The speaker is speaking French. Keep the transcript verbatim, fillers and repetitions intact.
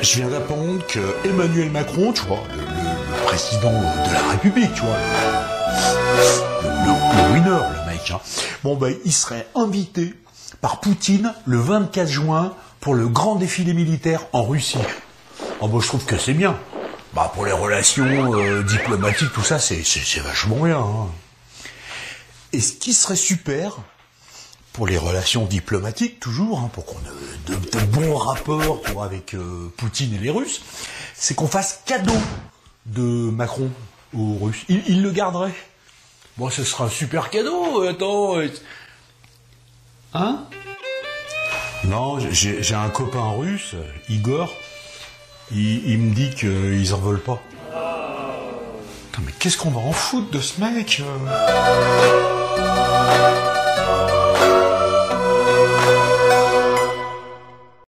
je viens d'apprendre que Emmanuel Macron, tu vois, le, le, le président de la République, tu vois, le, le, le winner, le mec, hein, bon ben, il serait invité par Poutine le vingt-quatre juin pour le grand défilé militaire en Russie. Oh, bon, je trouve que c'est bien. Bah, pour les relations euh, diplomatiques, tout ça, c'est, c'est, c'est vachement bien. Hein. Et ce qui serait super, pour les relations diplomatiques, toujours, hein, pour qu'on ait de, de bons rapports tu vois, avec euh, Poutine et les Russes, c'est qu'on fasse cadeau de Macron aux Russes. Il, il le garderait. Bon, ce sera un super cadeau, attends. Hein? Non, j'ai, j'ai un copain russe, Igor, il, il me dit qu'ils en veulent pas. Putain, mais qu'est-ce qu'on va en foutre de ce mec euh